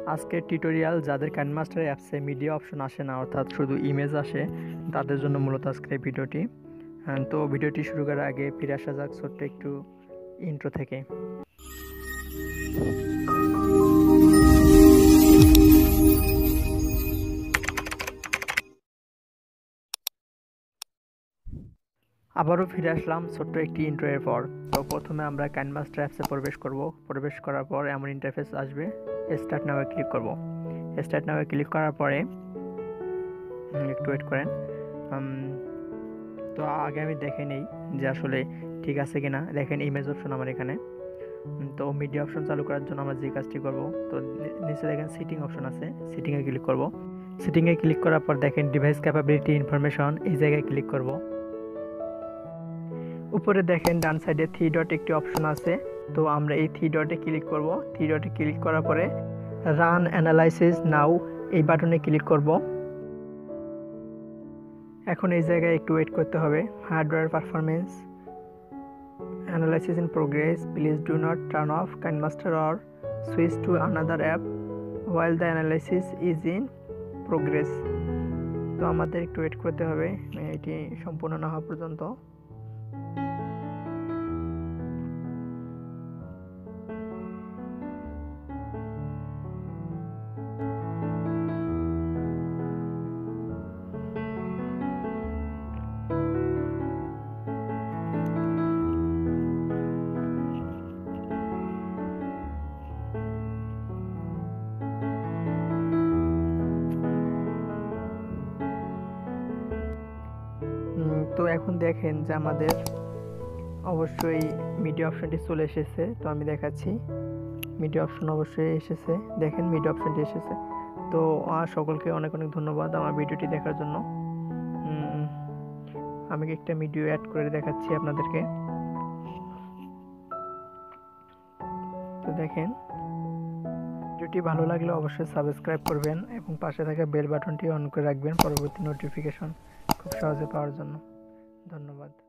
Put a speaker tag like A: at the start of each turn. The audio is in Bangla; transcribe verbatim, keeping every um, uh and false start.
A: আজকের টিউটোরিয়াল যাদের কাইনমাস্টার অ্যাপসে মিডিয়া অপশন আসে না, অর্থাৎ শুধু ইমেজ আসে, তাদের জন্য মূলত আজকের এই ভিডিওটি। তো ভিডিওটি শুরু করার আগে ফিরে আসা যাক ছোট্ট একটু ইন্ট্রো থেকে। আবারও ফিরে আসলাম ছোট্ট একটি ইন্ট্রো এর পর। তো প্রথমে আমরা কাইনমাস্টার অ্যাপসে প্রবেশ করব। প্রবেশ করার পর এমন ইন্টারফেস আসবে, স্টার্ট নাও এ ক্লিক করব। স্টার্ট নাও এ ক্লিক করার পরে একটু ওয়েট করেন। তো আগে আমি দেখে নেই যে আসলে ঠিক আছে কিনা। দেখেন ইমেজ অপশন আমার এখানে। তো মিডিয়া অপশন চালু করার জন্য আমরা যে কাজটি করব, তো নিচে দেখেন সিটিং অপশন আছে, সিটিংয়ে ক্লিক করব। সিটিংয়ে ক্লিক করার পর দেখেন ডিভাইস ক্যাপাবিলিটি ইনফরমেশন, এই জায়গায় ক্লিক করব। উপরে দেখেন ডান সাইডে থ্রি ডট একটি অপশন আছে, তো আমরা এই থ্রি ডটে ক্লিক করব। থ্রি ডটে ক্লিক করার পরে রান অ্যানালাইসিস নাও এই বাটনে ক্লিক করব। এখন এই জায়গায় একটু ওয়েট করতে হবে। Hardware performance analysis in progress, please do not turn off KineMaster or switch to another app while the analysis is in progress. তো আমাদের একটু ওয়েট করতে হবে এটি সম্পূর্ণ না হওয়া পর্যন্ত। তো এখন দেখেন যে আমাদের অবশ্যই মিডিয়া অপশনটি চলে এসেছে। তো আমি দেখাচ্ছি, মিডিয়া অপশন অবশ্যই এসেছে। দেখেন মিডিয়া অপশনটি এসেছে। তো সকলকে অনেক অনেক ধন্যবাদ আমার ভিডিওটি দেখার জন্য। আমি একটা ভিডিও অ্যাড করে দেখাচ্ছি আপনাদেরকে। তো দেখেন ভিডিওটি ভালো লাগলে অবশ্যই সাবস্ক্রাইব করবেন এবং পাশে থাকা বেল বাটনটি অন করে রাখবেন পরবর্তী নোটিফিকেশন খুব সহজে পাওয়ার জন্য। ধন্যবাদ।